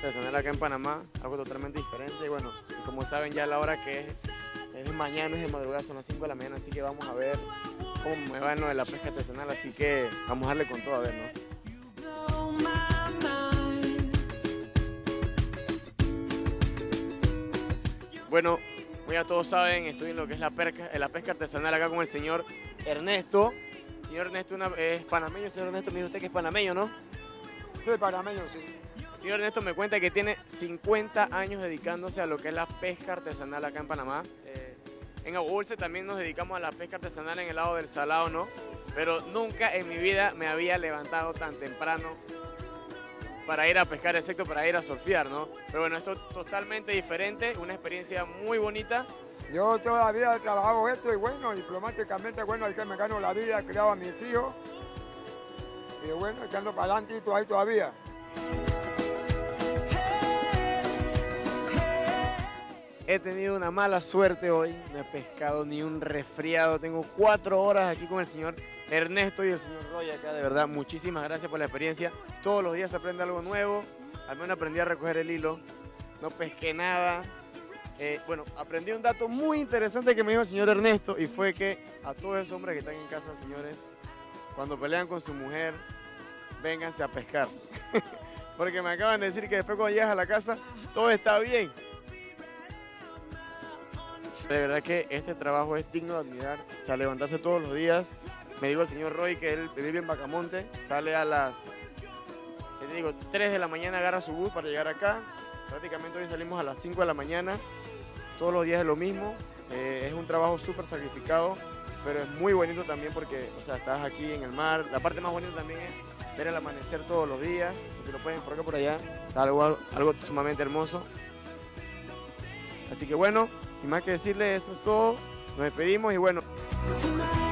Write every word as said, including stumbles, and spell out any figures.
artesanal acá en Panamá, algo totalmente diferente. Y bueno, y como saben ya la hora que es, es de mañana, es de madrugada, son las cinco de la mañana, así que vamos a ver cómo me va en lo de la pesca artesanal, así que vamos a darle con todo a ver, ¿no? Bueno, como ya todos saben, estoy en lo que es la pesca, la pesca artesanal acá con el señor Ernesto. Señor Ernesto una, es panameño, señor Ernesto me dijo usted que es panameño, ¿no? Soy panameño, sí. El señor Ernesto me cuenta que tiene cincuenta años dedicándose a lo que es la pesca artesanal acá en Panamá. Eh, en Aguadulce también nos dedicamos a la pesca artesanal en el lado del Salado, ¿no? Pero nunca en mi vida me había levantado tan temprano para ir a pescar, excepto para ir a surfear, ¿no? Pero bueno, esto es totalmente diferente, una experiencia muy bonita. Yo todavía he trabajado esto y bueno, diplomáticamente, bueno, hay que me gano la vida, he criado a mis hijos. Y bueno, echando para adelante y ahí todavía. He tenido una mala suerte hoy, no he pescado ni un resfriado, tengo cuatro horas aquí con el señor Ernesto y el señor Roy acá, de verdad, muchísimas gracias por la experiencia. Todos los días se aprende algo nuevo, al menos aprendí a recoger el hilo, no pesqué nada. Eh, bueno, aprendí un dato muy interesante que me dijo el señor Ernesto y fue que a todos esos hombres que están en casa, señores, cuando pelean con su mujer, vénganse a pescar. Porque me acaban de decir que después cuando llegas a la casa, todo está bien. De verdad que este trabajo es digno de admirar, o sea, levantarse todos los días. Me dijo el señor Roy que él vive en Bacamonte, sale a las, ¿qué te digo?, tres de la mañana, agarra su bus para llegar acá. Prácticamente hoy salimos a las cinco de la mañana, todos los días es lo mismo. Eh, es un trabajo súper sacrificado, pero es muy bonito también porque, o sea, estás aquí en el mar. La parte más bonita también es ver el amanecer todos los días. Si lo puedes enfocar por allá, algo, algo sumamente hermoso. Así que bueno, sin más que decirles, eso es todo. Nos despedimos y bueno.